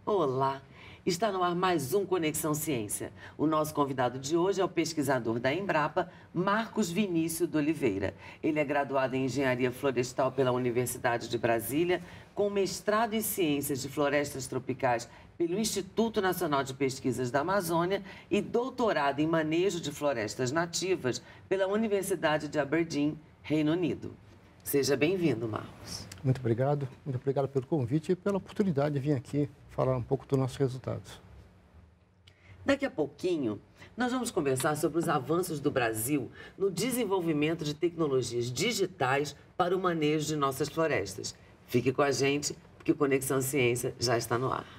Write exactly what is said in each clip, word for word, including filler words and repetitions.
Olá! Está no ar mais um Conexão Ciência. O nosso convidado de hoje é o pesquisador da Embrapa, Marcos Vinícius de Oliveira. Ele é graduado em Engenharia Florestal pela Universidade de Brasília, com mestrado em Ciências de Florestas Tropicais pelo Instituto Nacional de Pesquisas da Amazônia e doutorado em Manejo de Florestas Nativas pela Universidade de Aberdeen, Reino Unido. Seja bem-vindo, Marcos. Muito obrigado. Muito obrigado pelo convite e pela oportunidade de vir aqui falar um pouco dos nossos resultados. Daqui a pouquinho, nós vamos conversar sobre os avanços do Brasil no desenvolvimento de tecnologias digitais para o manejo de nossas florestas. Fique com a gente, porque o Conexão Ciência já está no ar.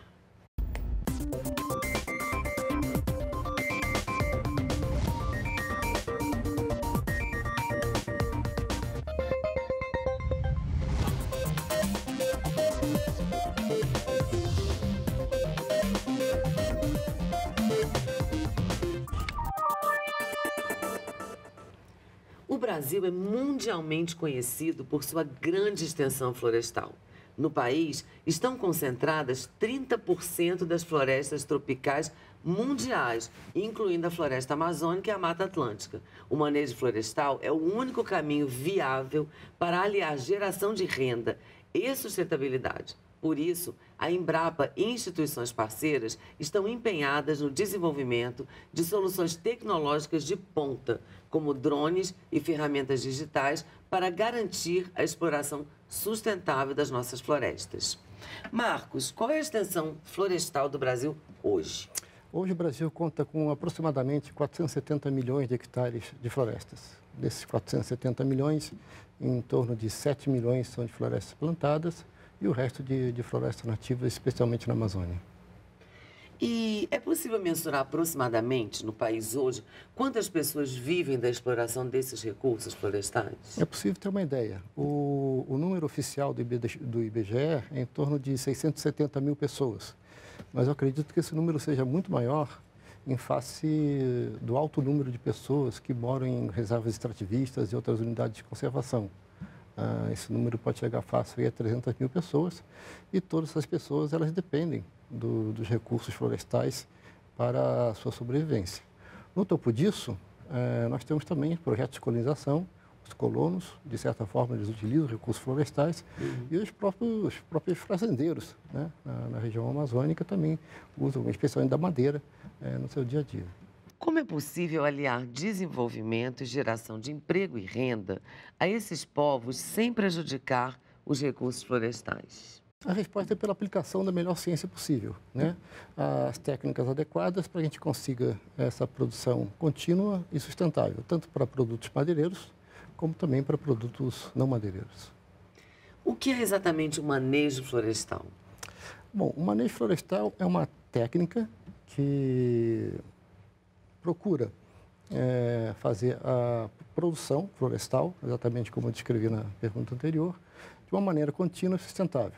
O Brasil é mundialmente conhecido por sua grande extensão florestal. No país, estão concentradas trinta por cento das florestas tropicais mundiais, incluindo a floresta amazônica e a Mata Atlântica. O manejo florestal é o único caminho viável para aliar geração de renda e sustentabilidade. Por isso, a Embrapa e instituições parceiras estão empenhadas no desenvolvimento de soluções tecnológicas de ponta, como drones e ferramentas digitais, para garantir a exploração sustentável das nossas florestas. Marcos, qual é a extensão florestal do Brasil hoje? Hoje o Brasil conta com aproximadamente quatrocentos e setenta milhões de hectares de florestas. Desses quatrocentos e setenta milhões, em torno de sete milhões são de florestas plantadas, e o resto de, de florestas nativas, especialmente na Amazônia. E é possível mensurar aproximadamente no país hoje quantas pessoas vivem da exploração desses recursos florestais? É possível ter uma ideia. O, o número oficial do I B G E é em torno de seiscentos e setenta mil pessoas, mas eu acredito que esse número seja muito maior em face do alto número de pessoas que moram em reservas extrativistas e outras unidades de conservação. Ah, esse número pode chegar fácil a trezentas mil pessoas e todas essas pessoas elas dependem do, dos recursos florestais para a sua sobrevivência. No topo disso, eh, nós temos também projetos de colonização. Os colonos, de certa forma, eles utilizam recursos florestais uhum. e os próprios, os próprios fazendeiros, né, na, na região amazônica também usam, especialmente da madeira, eh, no seu dia a dia. Como é possível aliar desenvolvimento e geração de emprego e renda a esses povos sem prejudicar os recursos florestais? A resposta é pela aplicação da melhor ciência possível, né? As técnicas adequadas para a gente consiga essa produção contínua e sustentável, tanto para produtos madeireiros, como também para produtos não madeireiros. O que é exatamente o manejo florestal? Bom, o manejo florestal é uma técnica que procura é, fazer a produção florestal, exatamente como eu descrevi na pergunta anterior, de uma maneira contínua e sustentável.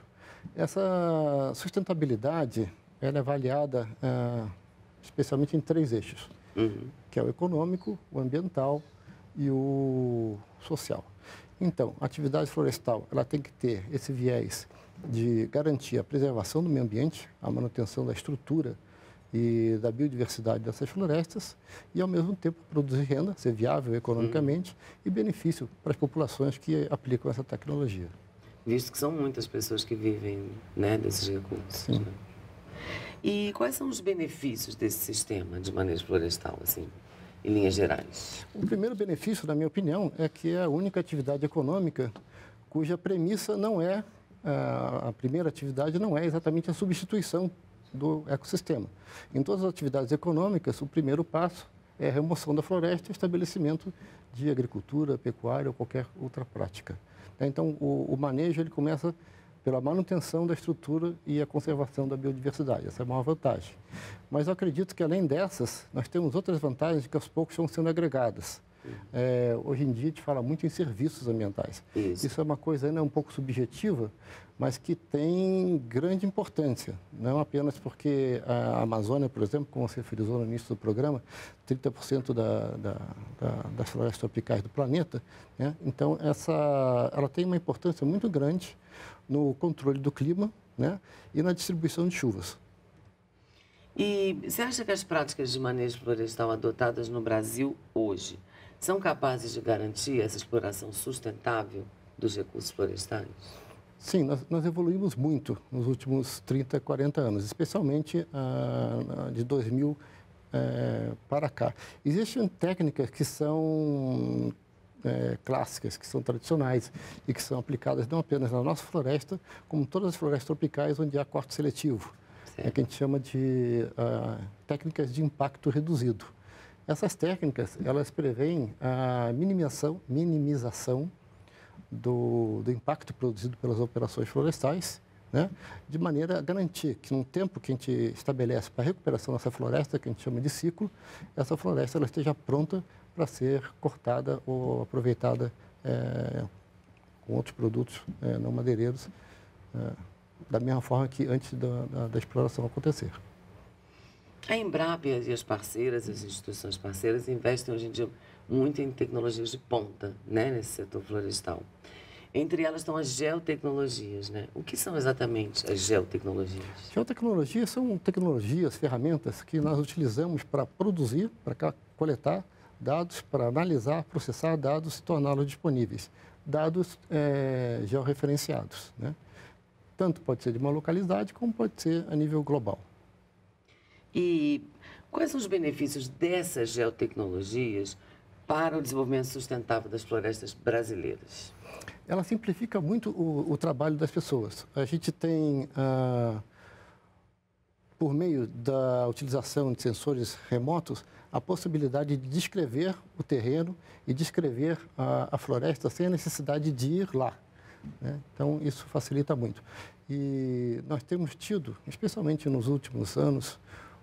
Essa sustentabilidade ela é avaliada é, especialmente em três eixos, uhum. que é o econômico, o ambiental e o social. Então, a atividade florestal ela tem que ter esse viés de garantir a preservação do meio ambiente, a manutenção da estrutura e da biodiversidade dessas florestas e, ao mesmo tempo, produzir renda, ser viável economicamente hum. e benefício para as populações que aplicam essa tecnologia. Visto que são muitas pessoas que vivem, né, desses recursos. Sim. Né? E quais são os benefícios desse sistema de manejo florestal, assim, em linhas gerais? O primeiro benefício, na minha opinião, é que é a única atividade econômica cuja premissa não é, a primeira atividade não é exatamente a substituição do ecossistema. Em todas as atividades econômicas, o primeiro passo é a remoção da floresta e o estabelecimento de agricultura, pecuária ou qualquer outra prática. Então, o, o manejo ele começa pela manutenção da estrutura e a conservação da biodiversidade. Essa é a maior vantagem. Mas eu acredito que, além dessas, nós temos outras vantagens que aos poucos estão sendo agregadas. É, hoje em dia, a gente fala muito em serviços ambientais. Isso, Isso é uma coisa ainda um pouco subjetiva, mas que tem grande importância. Não apenas porque a Amazônia, por exemplo, como você frisou no início do programa, trinta por cento da, da, da, das florestas tropicais do planeta, né? Então, essa, ela tem uma importância muito grande no controle do clima, né? E na distribuição de chuvas. E você acha que as práticas de manejo florestal adotadas no Brasil hoje são capazes de garantir essa exploração sustentável dos recursos florestais? Sim, nós, nós evoluímos muito nos últimos trinta, quarenta anos, especialmente ah, de dois mil eh, para cá. Existem técnicas que são eh, clássicas, que são tradicionais e que são aplicadas não apenas na nossa floresta, como em todas as florestas tropicais onde há corte seletivo, é que a gente chama de ah, técnicas de impacto reduzido. Essas técnicas, elas preveem a minimização, minimização Do, do impacto produzido pelas operações florestais, né, de maneira a garantir que no tempo que a gente estabelece para a recuperação dessa floresta, que a gente chama de ciclo, essa floresta ela esteja pronta para ser cortada ou aproveitada é, com outros produtos é, não madeireiros, é, da mesma forma que antes da, da, da exploração acontecer. A Embrapa e as parceiras, as instituições parceiras, investem hoje em dia muito em tecnologias de ponta, né, nesse setor florestal. Entre elas estão as geotecnologias, né? O que são exatamente as geotecnologias? Geotecnologias são tecnologias, ferramentas que nós utilizamos para produzir, para coletar dados, para analisar, processar dados e torná-los disponíveis. Dados é, georreferenciados, né? Tanto pode ser de uma localidade, como pode ser a nível global. E quais são os benefícios dessas geotecnologias para o desenvolvimento sustentável das florestas brasileiras? Ela simplifica muito o, o trabalho das pessoas. A gente tem, ah, por meio da utilização de sensores remotos, a possibilidade de descrever o terreno e descrever a, a floresta sem a necessidade de ir lá, né? Então, isso facilita muito. E nós temos tido, especialmente nos últimos anos,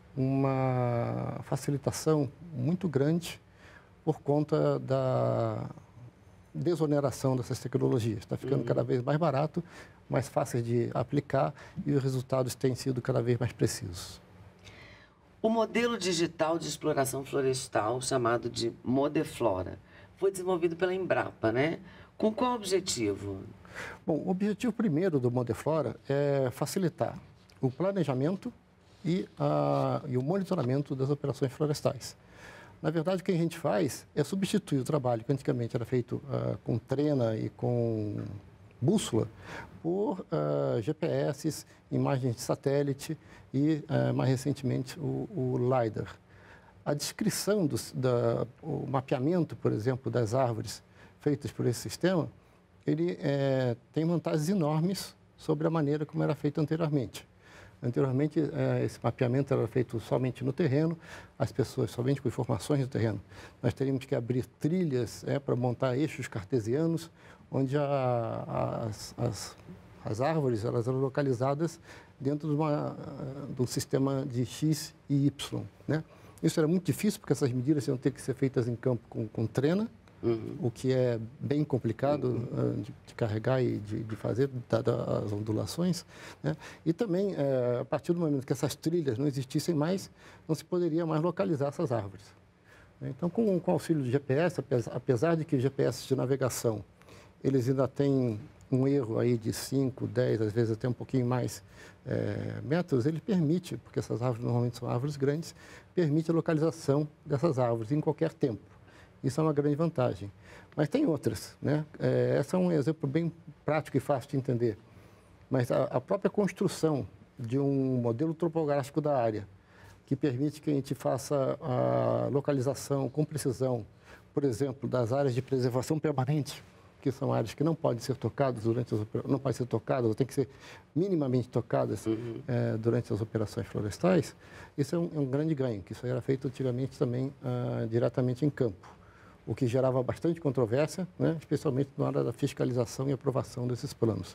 uma facilitação muito grande por conta da desoneração dessas tecnologias. Está ficando uhum. cada vez mais barato, mais fácil de aplicar e os resultados têm sido cada vez mais precisos. O modelo digital de exploração florestal, chamado de Modeflora, foi desenvolvido pela Embrapa, né? Com qual objetivo? Bom, o objetivo primeiro do Modeflora é facilitar o planejamento e, a, e o monitoramento das operações florestais. Na verdade, o que a gente faz é substituir o trabalho que antigamente era feito uh, com trena e com bússola por uh, G P S, imagens de satélite e, uh, mais recentemente, o, o LiDAR. A descrição, do da, o mapeamento, por exemplo, das árvores feitas por esse sistema, ele é, tem vantagens enormes sobre a maneira como era feito anteriormente. Anteriormente, eh, esse mapeamento era feito somente no terreno, as pessoas somente com informações do terreno. Nós teríamos que abrir trilhas é, para montar eixos cartesianos, onde a, a, as, as, as árvores elas eram localizadas dentro de, uma, de um sistema de X e Y, né? Isso era muito difícil, porque essas medidas iam ter que ser feitas em campo com, com trena, uhum. o que é bem complicado uhum. uh, de, de carregar e de, de fazer, dadas as ondulações, né? E também, uh, a partir do momento que essas trilhas não existissem mais, não se poderia mais localizar essas árvores. Então, com, com o auxílio do G P S, apesar, apesar de que os G P S de navegação, eles ainda têm um erro aí de cinco, dez, às vezes até um pouquinho mais é, metros, ele permite, porque essas árvores normalmente são árvores grandes, permite a localização dessas árvores em qualquer tempo. Isso é uma grande vantagem. Mas tem outras, né? É, essa é um exemplo bem prático e fácil de entender. Mas a, a própria construção de um modelo topográfico da área, que permite que a gente faça a localização com precisão, por exemplo, das áreas de preservação permanente, que são áreas que não podem ser tocadas durante as não podem ser tocadas, ou tem que ser minimamente tocadas uhum. é, durante as operações florestais. Isso é um, é um grande ganho, que isso era feito antigamente também ah, diretamente em campo, o que gerava bastante controvérsia, né, especialmente na hora da fiscalização e aprovação desses planos.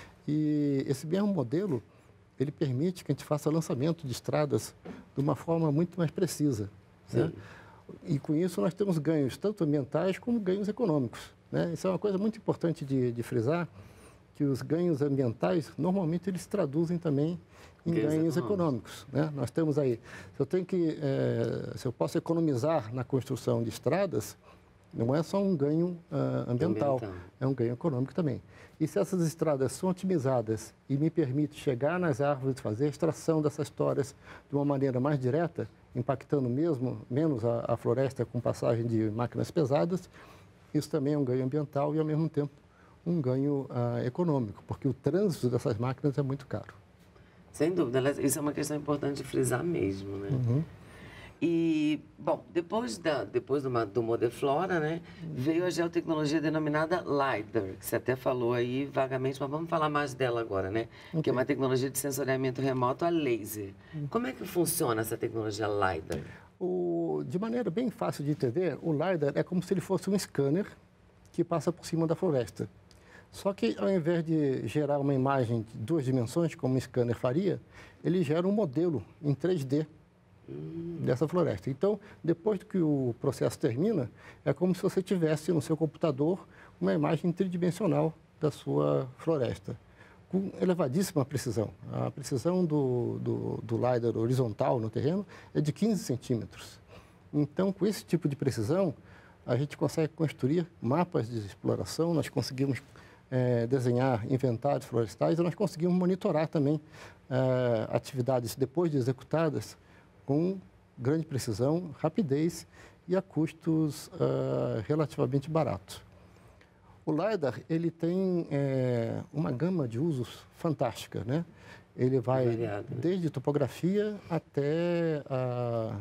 E esse mesmo modelo, ele permite que a gente faça lançamento de estradas de uma forma muito mais precisa, né? E com isso nós temos ganhos tanto ambientais como ganhos econômicos, né? Isso é uma coisa muito importante de, de frisar, que os ganhos ambientais, normalmente, eles se traduzem também em ganhos, ganhos econômicos, né? Nós temos aí, se eu tenho que, é, se eu posso economizar na construção de estradas, Não é só um ganho uh, ambiental, ambiental, é um ganho econômico também. E se essas estradas são otimizadas e me permite chegar nas árvores, fazer a extração dessas toras de uma maneira mais direta, impactando mesmo menos a, a floresta com passagem de máquinas pesadas, isso também é um ganho ambiental e, ao mesmo tempo, um ganho uh, econômico, porque o trânsito dessas máquinas é muito caro. Sem dúvida, isso é uma questão importante de frisar mesmo, né? Uhum. E, bom, depois, da, depois do, do Modeflora, né, veio a geotecnologia denominada LiDAR, que você até falou aí vagamente, mas vamos falar mais dela agora, né? Okay. Que é uma tecnologia de sensoriamento remoto a laser. Uhum. Como é que funciona essa tecnologia LiDAR? O, de maneira bem fácil de entender, o LiDAR é como se ele fosse um scanner que passa por cima da floresta. Só que, ao invés de gerar uma imagem de duas dimensões, como um scanner faria, ele gera um modelo em três D hum. dessa floresta. Então, depois que o processo termina, é como se você tivesse no seu computador uma imagem tridimensional da sua floresta, com elevadíssima precisão. A precisão do, do, do LiDAR horizontal no terreno é de quinze centímetros. Então, com esse tipo de precisão, a gente consegue construir mapas de exploração, nós conseguimos É, desenhar inventários florestais e nós conseguimos monitorar também é, atividades depois de executadas com grande precisão, rapidez e a custos é, relativamente baratos. O LiDAR ele tem é, uma gama de usos fantástica, né? Ele vai variado, né? Desde topografia até a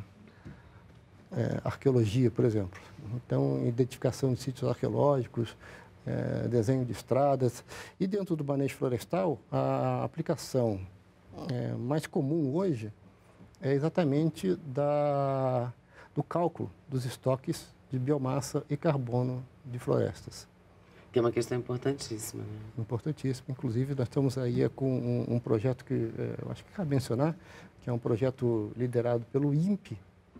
é, arqueologia, por exemplo. Então, identificação de sítios arqueológicos, É, desenho de estradas. E dentro do manejo florestal, a aplicação é, mais comum hoje é exatamente da, do cálculo dos estoques de biomassa e carbono de florestas. Que é uma questão importantíssima, né? Importantíssima. Inclusive, nós estamos aí com um, um projeto que é, eu acho que cabe mencionar, que é um projeto liderado pelo INPE,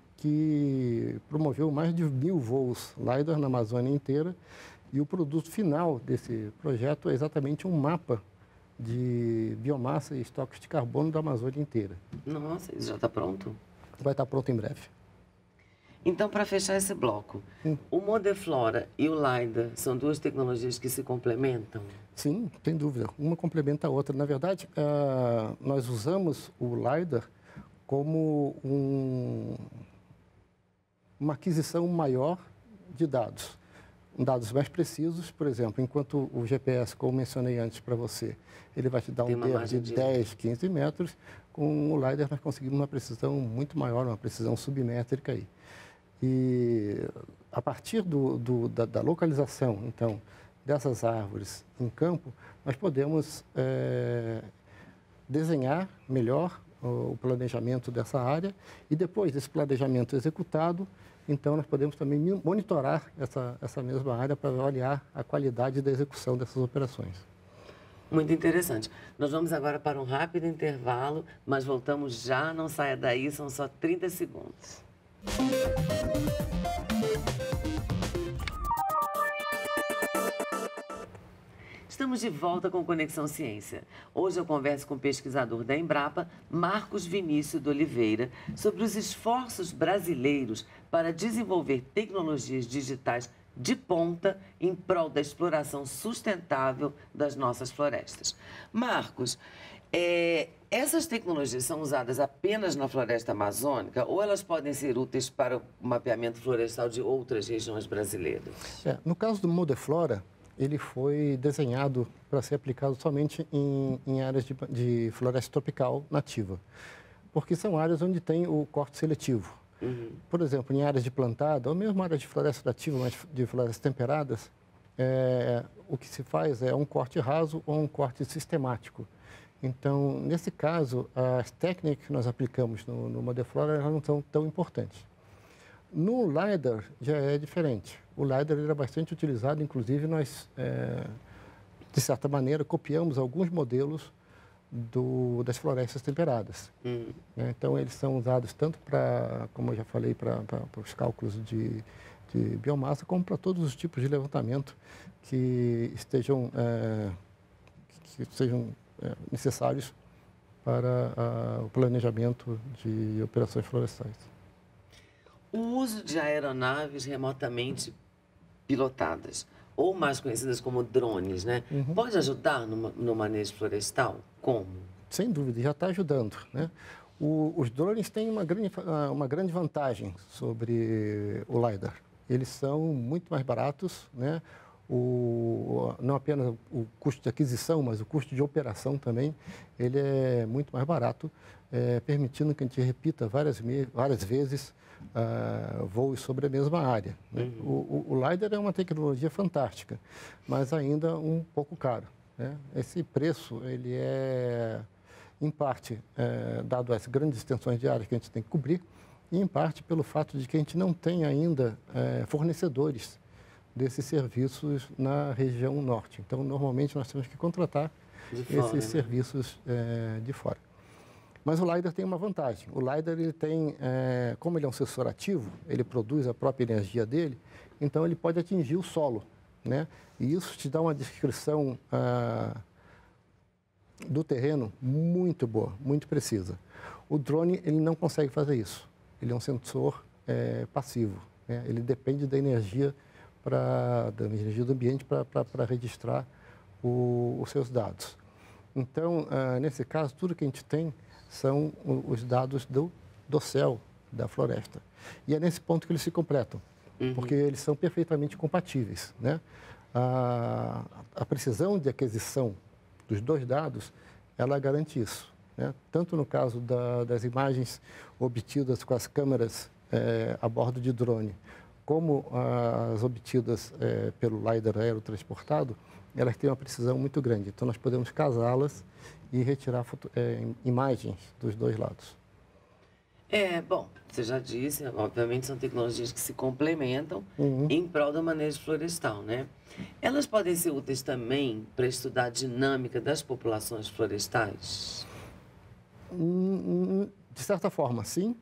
que promoveu mais de mil voos LiDAR na Amazônia inteira. E o produto final desse projeto é exatamente um mapa de biomassa e estoques de carbono da Amazônia inteira. Nossa, isso já está pronto? Vai estar pronto em breve. Então, para fechar esse bloco, hum. o Modeflora e o LiDAR são duas tecnologias que se complementam? Sim, sem dúvida. Uma complementa a outra. Na verdade, uh, nós usamos o LiDAR como um, uma aquisição maior de dados. Dados mais precisos, por exemplo, enquanto o G P S, como mencionei antes para você, ele vai te dar um dedo de dez, quinze metros, com o LiDAR nós conseguimos uma precisão muito maior, uma precisão submétrica aí. E a partir do, do, da, da localização, então, dessas árvores em campo, nós podemos é, desenhar melhor o, o planejamento dessa área e depois desse planejamento executado, então, nós podemos também monitorar essa, essa mesma área para avaliar a qualidade da execução dessas operações. Muito interessante. Nós vamos agora para um rápido intervalo, mas voltamos já, não saia daí, são só trinta segundos. Estamos de volta com Conexão Ciência. Hoje eu converso com o pesquisador da Embrapa, Marcos Vinícius de Oliveira, sobre os esforços brasileiros para desenvolver tecnologias digitais de ponta em prol da exploração sustentável das nossas florestas. Marcos, é, essas tecnologias são usadas apenas na floresta amazônica ou elas podem ser úteis para o mapeamento florestal de outras regiões brasileiras? É, no caso do Modeflora, ele foi desenhado para ser aplicado somente em, em áreas de, de floresta tropical nativa, porque são áreas onde tem o corte seletivo. Uhum. Por exemplo, em áreas de plantada, ou mesmo áreas de floresta nativa, mas de florestas temperadas, é, o que se faz é um corte raso ou um corte sistemático. Então, nesse caso, as técnicas que nós aplicamos no, no Modeflora não são tão importantes. No LiDAR já é diferente. O LiDAR era bastante utilizado, inclusive nós, é, de certa maneira, copiamos alguns modelos do, das florestas temperadas. Hum. Então, eles são usados tanto para, como eu já falei, para os cálculos de, de biomassa, como para todos os tipos de levantamento que estejam, é, que sejam é, necessários para a, o planejamento de operações florestais. O uso de aeronaves remotamente pilotadas, ou mais conhecidas como drones, né? Uhum. Pode ajudar no, no manejo florestal? Como? Sem dúvida, já está ajudando, né? O, os drones têm uma grande, uma grande vantagem sobre o LiDAR. Eles são muito mais baratos, né? O, não apenas o custo de aquisição, mas o custo de operação também, ele é muito mais barato, é, permitindo que a gente repita várias, várias vezes uh, voos sobre a mesma área, né? Uhum. O, o, o LiDAR é uma tecnologia fantástica, mas ainda um pouco caro, né? Esse preço, ele é, em parte, é, dado as grandes extensões de área que a gente tem que cobrir, e em parte pelo fato de que a gente não tem ainda é, fornecedores desses serviços na região norte. Então, normalmente, nós temos que contratar de esses fora, né? serviços é, de fora. Mas o LiDAR tem uma vantagem. O LiDAR, ele tem, é, como ele é um sensor ativo, ele produz a própria energia dele, então ele pode atingir o solo, né? E isso te dá uma descrição ah, do terreno muito boa, muito precisa. O drone, ele não consegue fazer isso. Ele é um sensor é, passivo, né? Ele depende da energia Pra, da energia do ambiente para registrar o, os seus dados. Então, ah, nesse caso, tudo que a gente tem são os dados do, do céu, da floresta. E é nesse ponto que eles se completam, uhum. porque eles são perfeitamente compatíveis, né? A, a precisão de aquisição dos dois dados, ela garante isso, né? Tanto no caso da, das imagens obtidas com as câmeras é, a bordo de drone, como as obtidas é, pelo LiDAR aerotransportado, elas têm uma precisão muito grande. Então, nós podemos casá-las e retirar foto, é, imagens dos dois lados. É, bom, você já disse, obviamente são tecnologias que se complementam uhum. em prol do manejo florestal, né? Elas podem ser úteis também para estudar a dinâmica das populações florestais? De certa forma, sim,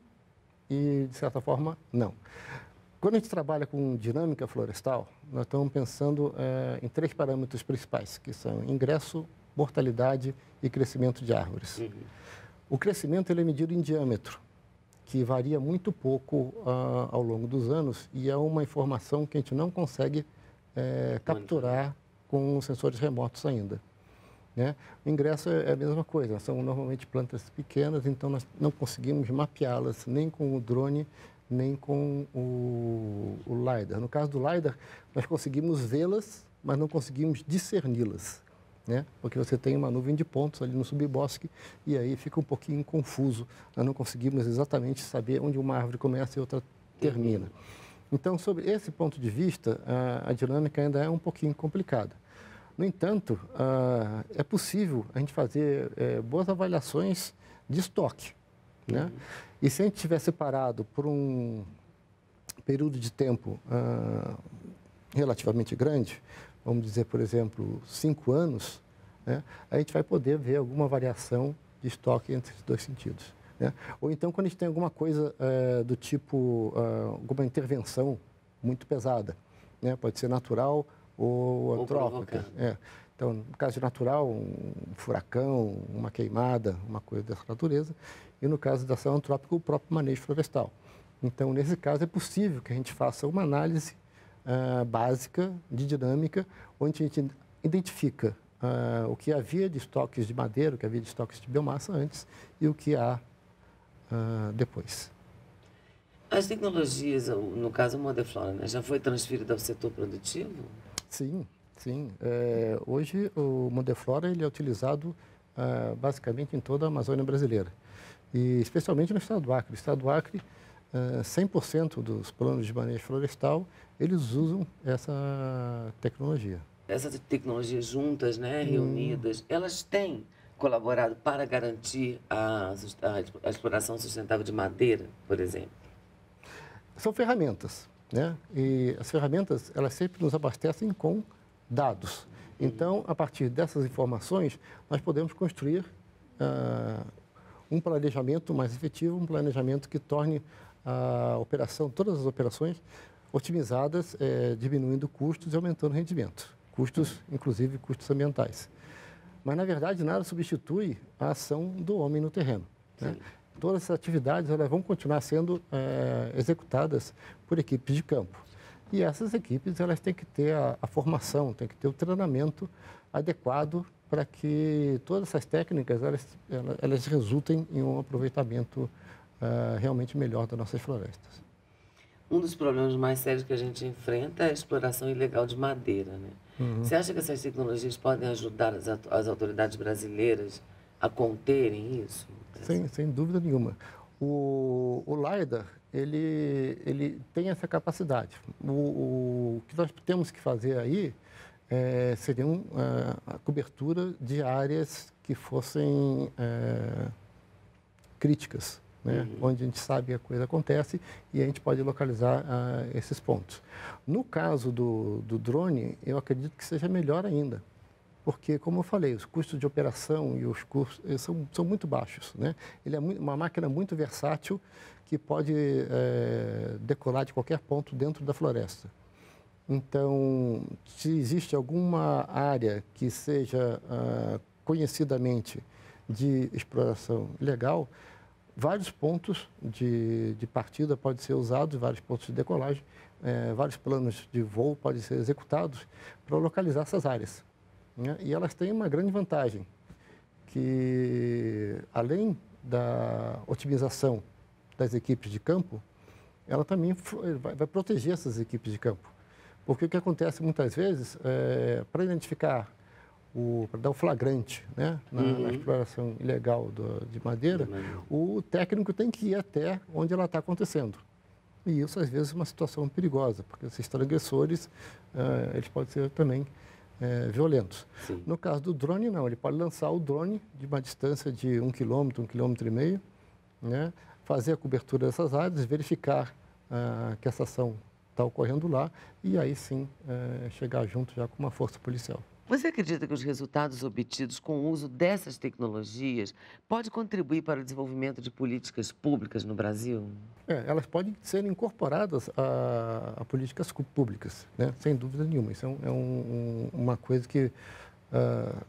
e de certa forma, não. Quando a gente trabalha com dinâmica florestal, nós estamos pensando é, em três parâmetros principais, que são ingresso, mortalidade e crescimento de árvores. Uhum. O crescimento ele é medido em diâmetro, que varia muito pouco uh, ao longo dos anos e é uma informação que a gente não consegue é, capturar com sensores remotos ainda, né? O ingresso é a mesma coisa, são normalmente plantas pequenas, então nós não conseguimos mapeá-las nem com o drone, nem com o, o LiDAR. No caso do LiDAR, nós conseguimos vê-las, mas não conseguimos discerni-las, né? Porque você tem uma nuvem de pontos ali no subbosque e aí fica um pouquinho confuso. Nós não conseguimos exatamente saber onde uma árvore começa e outra termina. Então, sob esse ponto de vista, a, a dinâmica ainda é um pouquinho complicada. No entanto, a, é possível a gente fazer é, boas avaliações de estoque, né? Uhum. E se a gente tiver separado por um período de tempo ah, relativamente grande, vamos dizer, por exemplo, cinco anos, né, a gente vai poder ver alguma variação de estoque entre esses dois sentidos, né? Ou então, quando a gente tem alguma coisa eh, do tipo, ah, alguma intervenção muito pesada, né? Pode ser natural ou antrópica. É. Então, no caso de natural, um furacão, uma queimada, uma coisa dessa natureza. E no caso da ação antrópica, o próprio manejo florestal. Então, nesse caso, é possível que a gente faça uma análise uh, básica de dinâmica, onde a gente identifica uh, o que havia de estoques de madeira, o que havia de estoques de biomassa antes e o que há uh, depois. As tecnologias, no caso a Modeflora, né, já foi transferida ao setor produtivo? Sim, sim. É, hoje, o Modeflora ele é utilizado uh, basicamente em toda a Amazônia brasileira. E especialmente no estado do Acre. No estado do Acre, cem por cento dos planos de manejo florestal, eles usam essa tecnologia. Essas tecnologias juntas, né, reunidas, hum. elas têm colaborado para garantir a, a, a exploração sustentável de madeira, por exemplo? São ferramentas, né? E as ferramentas, elas sempre nos abastecem com dados. Então, a partir dessas informações, nós podemos construir Uh, um planejamento mais efetivo, um planejamento que torne a operação, todas as operações otimizadas, é, diminuindo custos e aumentando o rendimento. Custos, inclusive custos ambientais. Mas, na verdade, nada substitui a ação do homem no terreno, né? Todas essas atividades elas vão continuar sendo é, executadas por equipes de campo. E essas equipes elas têm que ter a, a formação, têm que ter o treinamento adequado para que todas essas técnicas elas, elas, elas resultem em um aproveitamento uh, realmente melhor das nossas florestas. Um dos problemas mais sérios que a gente enfrenta é a exploração ilegal de madeira, né? Uhum. Você acha que essas tecnologias podem ajudar as, as autoridades brasileiras a conterem isso? Sem, sem dúvida nenhuma. O, o LiDAR, ele, ele tem essa capacidade. O, o que nós temos que fazer aí é, seria um, a, a cobertura de áreas que fossem é, críticas, né? Uhum. Onde a gente sabe que a coisa acontece e a gente pode localizar uh, esses pontos. No caso do, do drone, eu acredito que seja melhor ainda, porque, como eu falei, os custos de operação e os custos são, são muito baixos, né? Ele é muito, uma máquina muito versátil que pode é, decolar de qualquer ponto dentro da floresta. Então, se existe alguma área que seja uh, conhecidamente de exploração ilegal, vários pontos de, de partida podem ser usados, vários pontos de decolagem, é, vários planos de voo podem ser executados para localizar essas áreas, né? E elas têm uma grande vantagem, que além da otimização das equipes de campo, ela também vai, vai proteger essas equipes de campo. Porque o que acontece muitas vezes, é, para identificar para dar o flagrante, né, na, uhum. na exploração ilegal do, de madeira, uhum. o técnico tem que ir até onde ela está acontecendo. E isso, às vezes, é uma situação perigosa, porque esses transgressores, uh, eles podem ser também uh, violentos. Sim. No caso do drone, não. Ele pode lançar o drone de uma distância de um quilômetro, um quilômetro e meio, né, fazer a cobertura dessas áreas, verificar uh, que essa ação está ocorrendo lá e aí sim uh, chegar junto já com uma força policial. Você acredita que os resultados obtidos com o uso dessas tecnologias pode contribuir para o desenvolvimento de políticas públicas no Brasil? É, elas podem ser incorporadas a, a políticas públicas, né? Sem dúvida nenhuma. Isso é, um, é um, uma coisa que uh,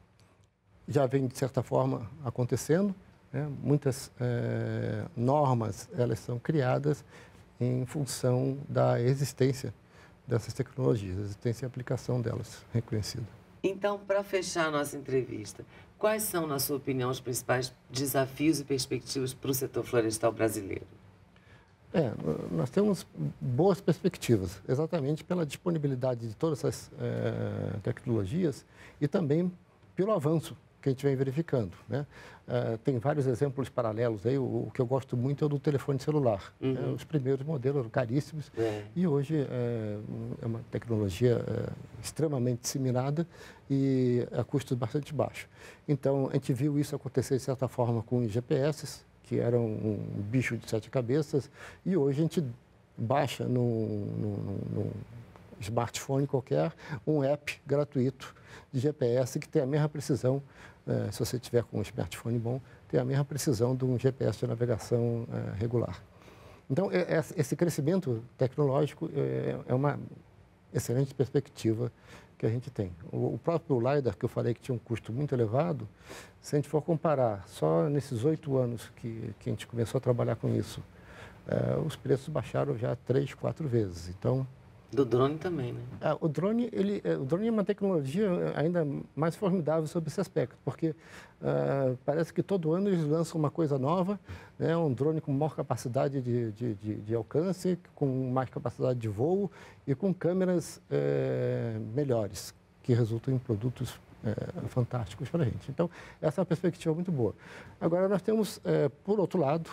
já vem, de certa forma, acontecendo, né? Muitas uh, normas elas são criadas em função da existência dessas tecnologias, a existência e a aplicação delas reconhecida. Então, para fechar a nossa entrevista, quais são, na sua opinião, os principais desafios e perspectivas para o setor florestal brasileiro? É, nós temos boas perspectivas, exatamente pela disponibilidade de todas essas é, tecnologias e também pelo avanço que a gente vem verificando, né? Uh, tem vários exemplos paralelos aí. O, o que eu gosto muito é o do telefone celular. Uhum. Né? Os primeiros modelos eram caríssimos é. e hoje é, é uma tecnologia é, extremamente disseminada e a custos bastante baixos. Então, a gente viu isso acontecer de certa forma com os G P S, que eram um bicho de sete cabeças, e hoje a gente baixa num, num, num smartphone qualquer um app gratuito de G P S que tem a mesma precisão, eh, se você tiver com um smartphone bom, tem a mesma precisão de um G P S de navegação eh, regular. Então, é, é, esse crescimento tecnológico é, é uma excelente perspectiva que a gente tem. O, o próprio LiDAR, que eu falei que tinha um custo muito elevado, se a gente for comparar só nesses oito anos que, que a gente começou a trabalhar com isso, eh, os preços baixaram já três, quatro vezes. Então, do drone também, né? Ah, o drone, ele, o drone é uma tecnologia ainda mais formidável sobre esse aspecto, porque uh, parece que todo ano eles lançam uma coisa nova, né? Um drone com maior capacidade de, de, de, de alcance, com mais capacidade de voo e com câmeras eh, melhores, que resultam em produtos eh, fantásticos para a gente. Então, essa é uma perspectiva muito boa. Agora, nós temos, eh, por outro lado,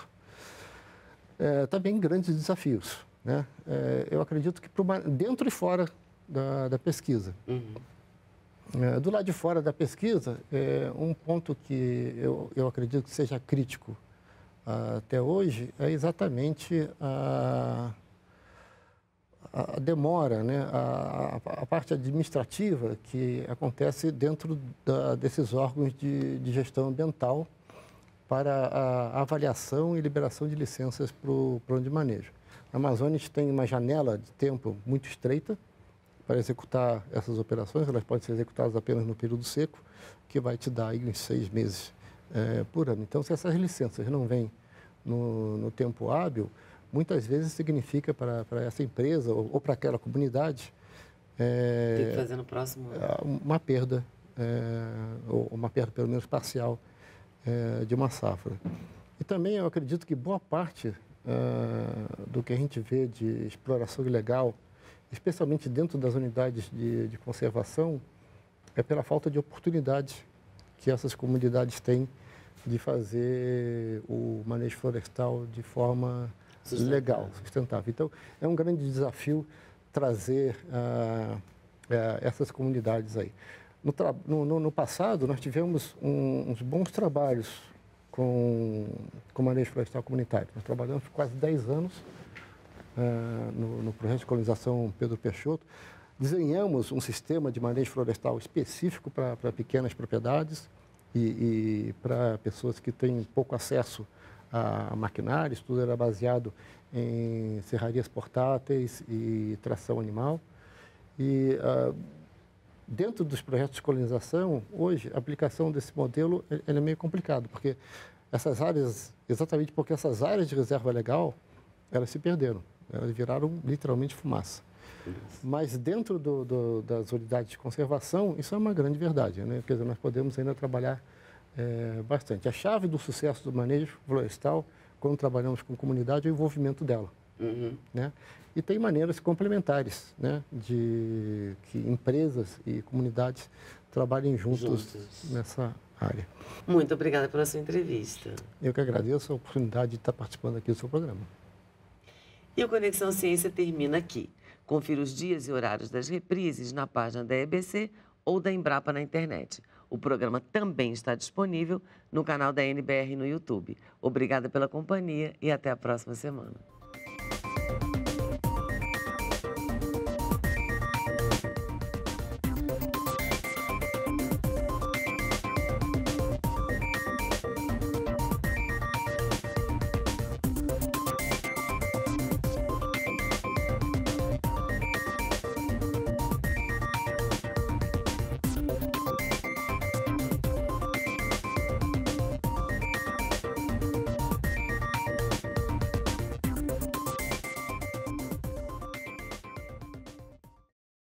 eh, também grandes desafios. Né? É, eu acredito que uma, dentro e fora da, da pesquisa. Uhum. É, do lado de fora da pesquisa, é, um ponto que eu, eu acredito que seja crítico uh, até hoje é exatamente a, a demora, né? a, a parte administrativa que acontece dentro da, desses órgãos de, de gestão ambiental para a avaliação e liberação de licenças para o plano de manejo. A Amazônia tem uma janela de tempo muito estreita para executar essas operações. Elas podem ser executadas apenas no período seco, que vai te dar aí uns seis meses é, por ano. Então, se essas licenças não vêm no, no tempo hábil, muitas vezes significa para, para essa empresa ou, ou para aquela comunidade é, tem que fazer no próximo ano. Uma perda, é, ou uma perda pelo menos parcial é, de uma safra. E também eu acredito que boa parte é, do que a gente vê de exploração ilegal, especialmente dentro das unidades de, de conservação, é pela falta de oportunidade que essas comunidades têm de fazer o manejo florestal de forma sustentável. legal, sustentável. Então, é um grande desafio trazer ah, eh, essas comunidades aí. No, no, no passado, nós tivemos um, uns bons trabalhos com, com manejo florestal comunitário. Nós trabalhamos por quase dez anos ah, no, no projeto de colonização Pedro Peixoto. Desenhamos um sistema de manejo florestal específico para pequenas propriedades e, e para pessoas que têm pouco acesso a maquinários. Tudo era baseado em serrarias portáteis e tração animal. E ah, dentro dos projetos de colonização, hoje, a aplicação desse modelo ele é meio complicado, porque essas áreas, exatamente porque essas áreas de reserva legal, elas se perderam, elas viraram literalmente fumaça. Mas dentro do, do, das unidades de conservação, isso é uma grande verdade, né? Quer dizer, nós podemos ainda trabalhar é, bastante. A chave do sucesso do manejo florestal, quando trabalhamos com comunidade, é o envolvimento dela. Uhum. Né? E tem maneiras complementares, né, de que empresas e comunidades trabalhem juntos, juntos nessa área. Muito obrigada pela sua entrevista. Eu que agradeço a oportunidade de estar participando aqui do seu programa. E o Conexão Ciência termina aqui. Confira os dias e horários das reprises na página da E B C ou da Embrapa na internet. O programa também está disponível no canal da N B R no YouTube. Obrigada pela companhia e até a próxima semana.